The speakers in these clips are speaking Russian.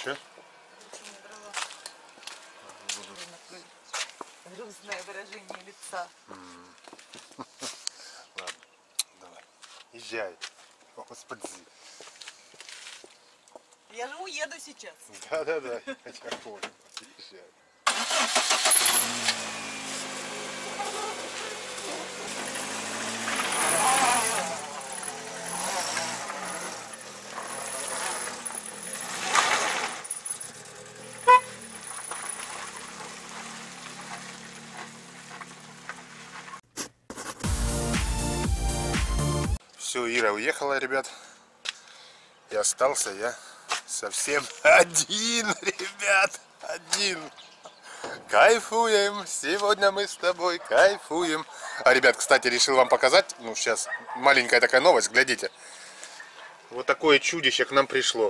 Че? Грустное выражение лица. Ладно, давай. Езжай. Господи. Я же уеду сейчас. Да-да-да, я тебя понял. Езжай. Все, Ира уехала, ребят. И остался я совсем один, ребят. Один. Кайфуем. Сегодня мы с тобой кайфуем. А, ребят, кстати, решил вам показать. Ну, сейчас маленькая такая новость. Глядите. Вот такое чудище к нам пришло.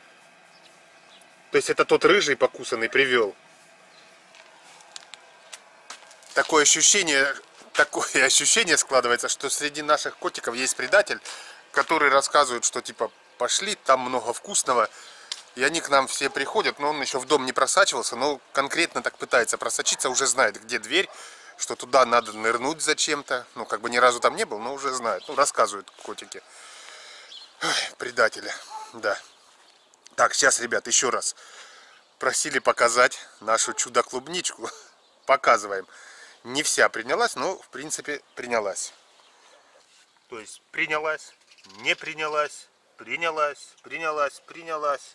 То есть это тот рыжий покусанный привел. Такое ощущение складывается, что среди наших котиков есть предатель, который рассказывает, что типа пошли, там много вкусного. И они к нам все приходят, но он еще в дом не просачивался, но конкретно так пытается просочиться, уже знает, где дверь, что туда надо нырнуть зачем-то. Ну, как бы ни разу там не был, но уже знает. Ну, рассказывают котики. Ой, предатели, да. Так, сейчас, ребят, еще раз. Просили показать нашу чудо-клубничку. Показываем. Не вся принялась, но, в принципе, принялась. То есть, принялась, не принялась, принялась, принялась, принялась.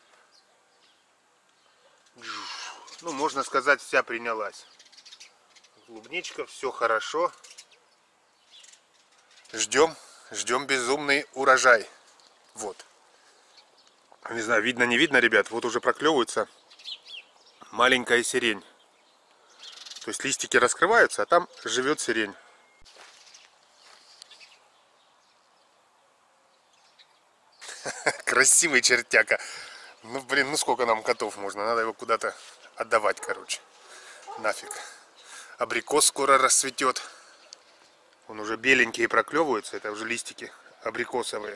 Ну, можно сказать, вся принялась. Клубничка, все хорошо. Ждем безумный урожай. Вот. Не знаю, видно, не видно, ребят. Вот уже проклевывается маленькая сирень. То есть листики раскрываются, а там живет сирень. Красивый чертяка. Ну, блин, ну сколько нам котов можно? Надо его куда-то отдавать, короче. Нафиг. Абрикос скоро расцветет. Он уже беленькие проклевываются. Это уже листики абрикосовые.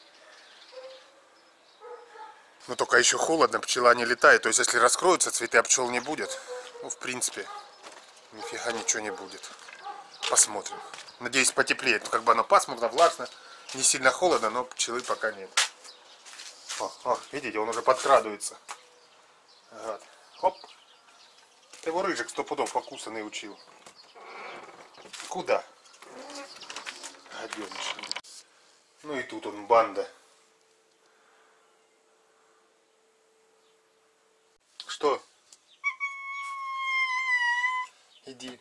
Но только еще холодно, пчела не летает. То есть, если раскроются цветы, а пчел не будет. Ну, в принципе, нифига ничего не будет. Посмотрим. Надеюсь, потеплеет. Ну, как бы оно пасмурно, влажно. Не сильно холодно, но пчелы пока нет. О, видите, он уже подкрадывается. Ага. Хоп. Ты его рыжик 100 пудов покусанный учил. Куда? Гаденыш. Ну и тут он, банда. Что? Иди.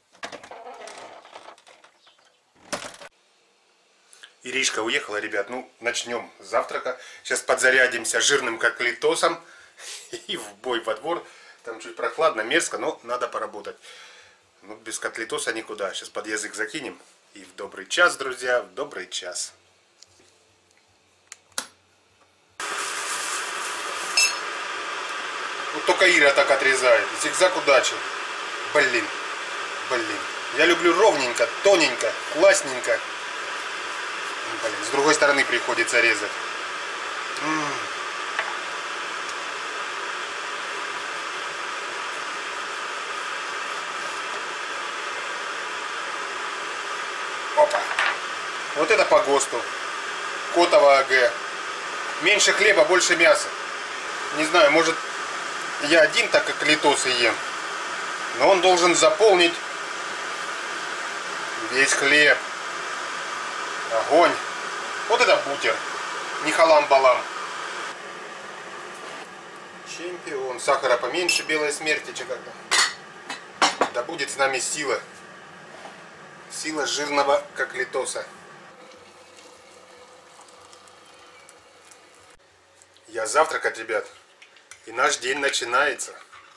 Иришка уехала, ребят. Ну, начнем с завтрака. Сейчас подзарядимся жирным котлетосом и в бой во двор. Там чуть прохладно, мерзко, но надо поработать. Ну, без котлетоса никуда. Сейчас под язык закинем. И в добрый час, друзья, в добрый час. Вот только Ира так отрезает. Зигзаг удачи. Блин. Я люблю ровненько, тоненько, классненько. Блин, с другой стороны приходится резать. Опа. Вот это по ГОСТу. Котово АГ. Меньше хлеба, больше мяса. Не знаю, может я один так как литосы ем. Но он должен заполнить весь хлеб. Огонь. Вот это бутер. Не халам-балам. Чемпион. Сахара поменьше, белой смерти. Как-то. Да будет с нами сила. Сила жирного котлетоса. Я завтракать, ребят. И наш день начинается.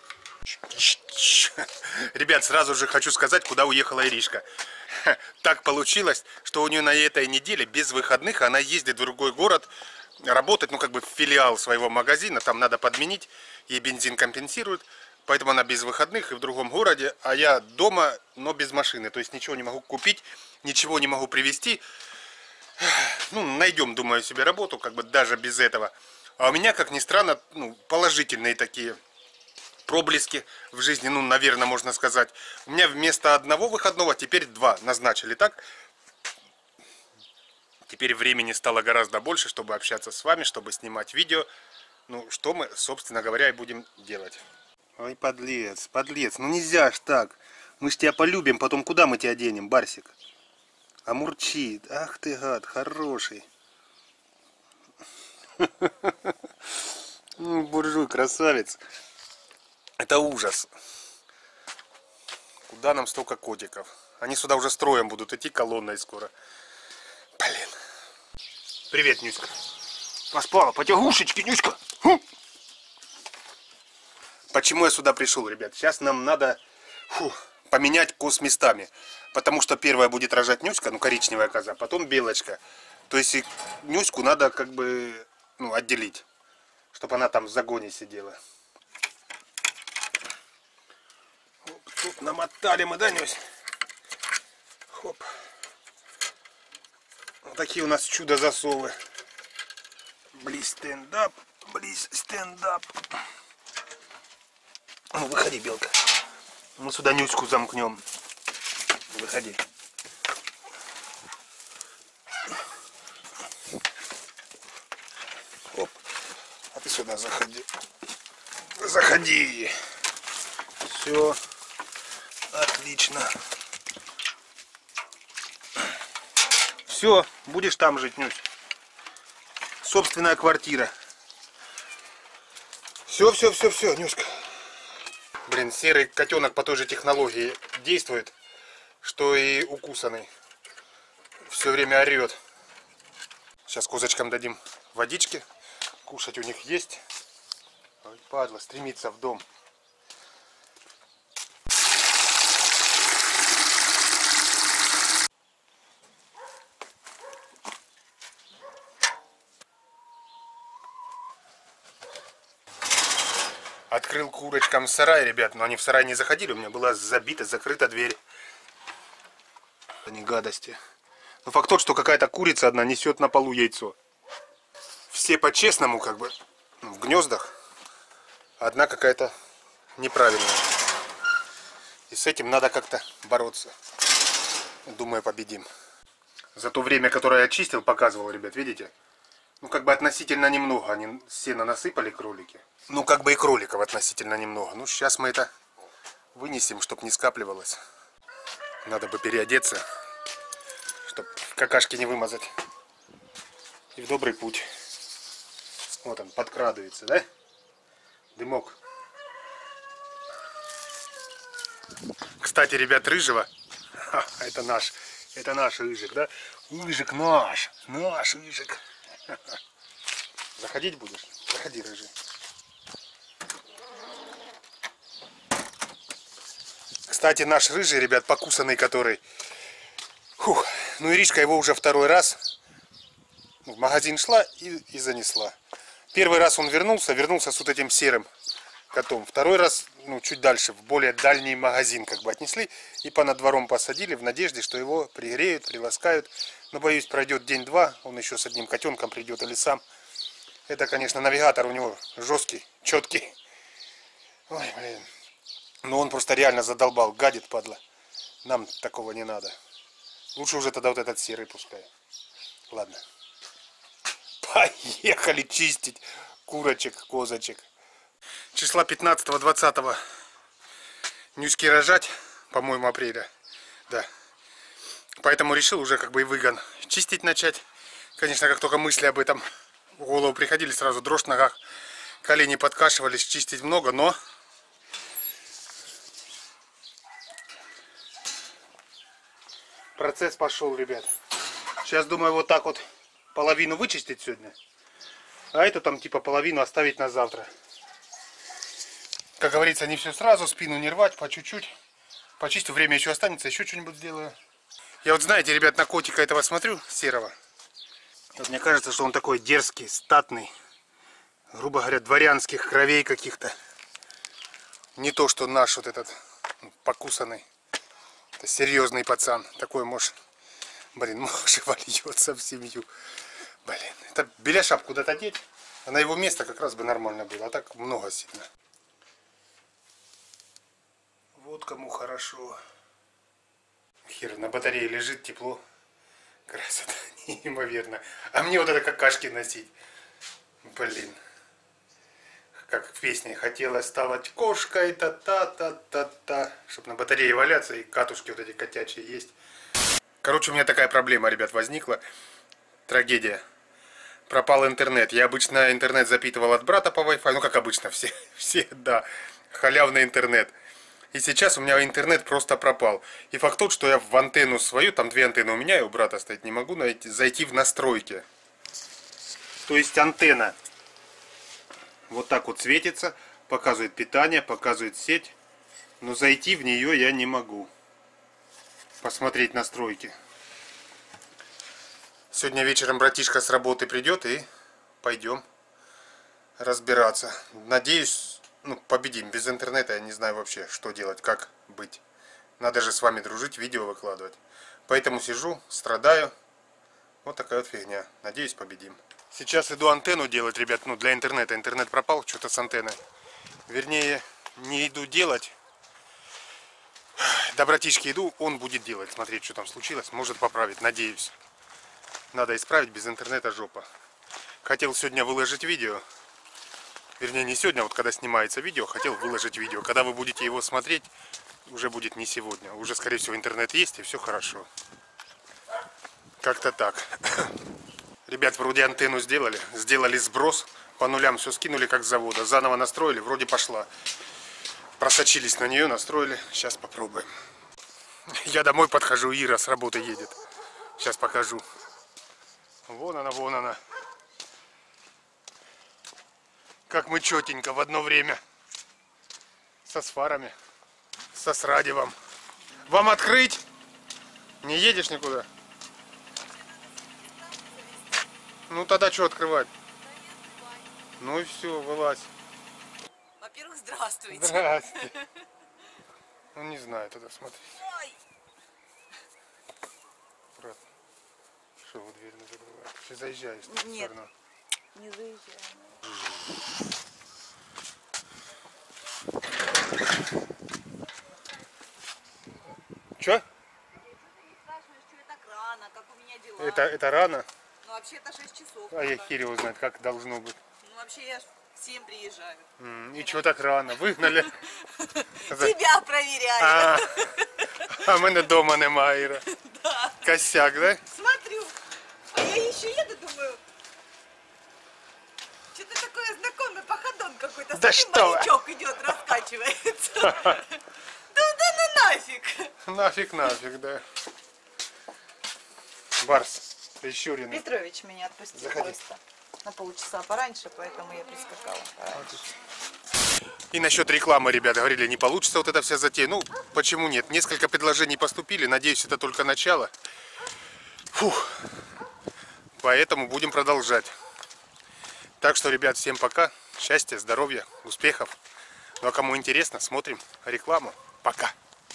Ребят, сразу же хочу сказать, куда уехала Иришка. Так получилось, что у нее на этой неделе без выходных она ездит в другой город работать, ну как бы в филиал своего магазина, там надо подменить, ей бензин компенсирует, поэтому она без выходных и в другом городе, а я дома, но без машины, то есть ничего не могу купить, ничего не могу привезти. Ну, найдем, думаю, себе работу, как бы даже без этого. А у меня, как ни странно, ну, положительные такие проблески в жизни, ну, наверное, можно сказать. У меня вместо одного выходного теперь 2 назначили, так? Теперь времени стало гораздо больше, чтобы общаться с вами, чтобы снимать видео. Ну, что мы, собственно говоря, и будем делать. Ой, подлец, подлец, ну нельзя ж так. Мы ж тебя полюбим, потом куда мы тебя денем, Барсик? А мурчит, ах ты гад, хороший. Буржуй, красавец. Это ужас. Куда нам столько котиков? Они сюда уже строем будут идти колонной скоро. Блин. Привет, Нюська. Поспала, потягушечки, Нюська. Почему я сюда пришел, ребят? Сейчас нам надо поменять коз местами. Потому что первая будет рожать Нюська, ну коричневая коза, потом белочка. То есть Нюську надо как бы отделить, чтобы она там в загоне сидела. Тут намотали мы, да, Нюсь? Хоп. Вот такие у нас чудо-засовы. Близ стендап, близ стендап. Ну, выходи, белка. Мы сюда Нюську замкнем. Выходи. Оп. А ты сюда заходи. Заходи. Все. Отлично. Все, будешь там жить, Нюсь. Собственная квартира. Все, Нюська. Блин, серый котенок по той же технологии действует, что и укусанный. Все время орет. Сейчас козочкам дадим водички. Кушать у них есть. Ой, падла, стремится в дом. Открыл курочкам сарай, ребят, но они в сарай не заходили, у меня была забита, закрыта дверь. Они гадости. Но факт тот, что какая-то курица одна несет на полу яйцо. Все по-честному, как бы, в гнездах. Одна какая-то неправильная. И с этим надо как-то бороться. Думаю, победим. За то время, которое я очистил, показывал, ребят, видите? Ну, как бы относительно немного. Они сено насыпали, кролики. Ну, как бы и кроликов относительно немного. Ну, сейчас мы это вынесем, чтобы не скапливалось. Надо бы переодеться, чтобы какашки не вымазать. И в добрый путь. Вот он, подкрадывается, да? Дымок. Кстати, ребят, рыжего. Это наш Ыжик, да? Ыжик наш. Наш Ыжик. Заходить будешь? Заходи, рыжий. Кстати, наш рыжий, ребят, покусанный, который... Фух, ну Иришка его уже второй раз в магазин шла и занесла. Первый раз он вернулся с вот этим серым котом. Второй раз, ну, чуть дальше, в более дальний магазин как бы отнесли и понад двором посадили в надежде, что его пригреют, приласкают. Но, боюсь, пройдет день-два, он еще с одним котенком придет или сам. Это, конечно, навигатор у него жесткий, четкий. Ой, блин. Но он просто реально задолбал, гадит, падла. Нам такого не надо. Лучше уже тогда вот этот серый пускай. Ладно. Поехали чистить курочек, козочек. Числа 15-20 Нюськи рожать, по-моему, апреля. Да. Поэтому решил уже как бы и выгон чистить начать. Конечно, как только мысли об этом в голову приходили, сразу дрожь в ногах. Колени подкашивались, чистить много, но... Процесс пошел, ребят. Сейчас думаю вот так вот половину вычистить сегодня. А эту там типа половину оставить на завтра. Как говорится, не все сразу, спину не рвать, по чуть-чуть. Почистю, время еще останется, еще что-нибудь сделаю. Я вот, знаете, ребят, на котика этого смотрю, серого. Вот мне кажется, что он такой дерзкий, статный. Грубо говоря, дворянских кровей каких-то. Не то, что наш вот этот покусанный. Это серьезный пацан. Такой, может, блин, может, вольется в семью. Блин, это беляша куда-то деть. А на его место как раз бы нормально было, а так много сильно. Вот кому хорошо. Хер, на батарее лежит, тепло. Красота неимоверно. А мне вот это какашки носить. Блин. Как в песне хотелось стать кошкой, та-та-та-та-та. Чтоб на батарее валяться и катушки вот эти котячие есть. Короче, у меня такая проблема, ребят, возникла. Трагедия. Пропал интернет. Я обычно интернет запитывал от брата по Wi-Fi. Ну, как обычно, все, да. Халявный интернет. И сейчас у меня интернет просто пропал. И факт тот, что я в антенну свою, там 2 антенны у меня и у брата стоит, не могу зайти в настройки. То есть антенна вот так вот светится, показывает питание, показывает сеть. Но зайти в нее я не могу. Посмотреть настройки. Сегодня вечером братишка с работы придет и пойдем разбираться. Надеюсь, победим. Без интернета я не знаю вообще, что делать, как быть. Надо же с вами дружить, видео выкладывать. Поэтому сижу, страдаю. Вот такая вот фигня. Надеюсь, победим. Сейчас иду антенну делать, ребят, для интернета. Интернет пропал, что-то с антенной. Вернее, не иду делать. До братишки иду, он будет делать. Смотреть, что там случилось. Может поправить, надеюсь. Надо исправить, без интернета жопа. Хотел сегодня выложить видео. Вернее, не сегодня, вот когда снимается видео, хотел выложить видео. Когда вы будете его смотреть, уже будет не сегодня. Уже, скорее всего, интернет есть и все хорошо. Как-то так. Ребят, вроде антенну сделали. Сделали сброс. По нулям все скинули, как с завода. Заново настроили, вроде пошла. Просочились на нее, настроили. Сейчас попробуем. Я домой подхожу, Ира с работы едет. Сейчас покажу. Вон она, вон она. Как мы четенько в одно время. Со сфарами. Со срадивом. Вам открыть? Не едешь никуда? Ну тогда что открывать? Ну и все, вылазь. Во-первых, здравствуйте. Здрасте. Ну не знаю, тогда смотри. Ой. Брат, что вы дверь не закрываете? Ты заезжаешь? Нет, не заезжаю. Че? Спрашиваешь, что это рано, как у меня дела? Это рано? Ну вообще это 6 часов. А я хер его знает, как должно быть. Ну вообще я в 7 приезжаю. И чего так рано? Выгнали? Тебя проверяю. А мене дома немає, Іра. Да. Косяк, да? Смотрю. А я еще еду, думаю. Что-то такое знакомый походон какой-то. Да Смотри, что вы. морячок идет, раскачивается. Да ну нафиг. Нафиг, да. Барс, прищуренный. Петрович меня отпустил. Заходи. Просто на полчаса пораньше, поэтому я прискакала пораньше. И насчет рекламы, ребята, говорили, не получится вот эта вся затея. Ну, почему нет? Несколько предложений поступили, надеюсь, это только начало. Фух. Поэтому будем продолжать. Так что, ребят, всем пока. Счастья, здоровья, успехов. Ну а кому интересно, смотрим рекламу. Пока.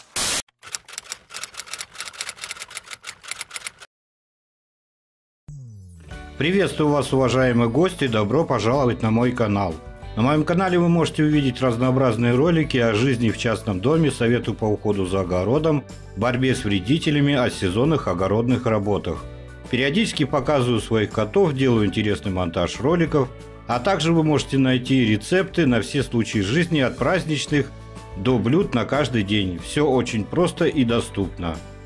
Приветствую вас, уважаемые гости, добро пожаловать на мой канал. На моем канале вы можете увидеть разнообразные ролики о жизни в частном доме, советы по уходу за огородом, борьбе с вредителями, о сезонных огородных работах. Периодически показываю своих котов, делаю интересный монтаж роликов, а также вы можете найти рецепты на все случаи жизни от праздничных до блюд на каждый день. Все очень просто и доступно.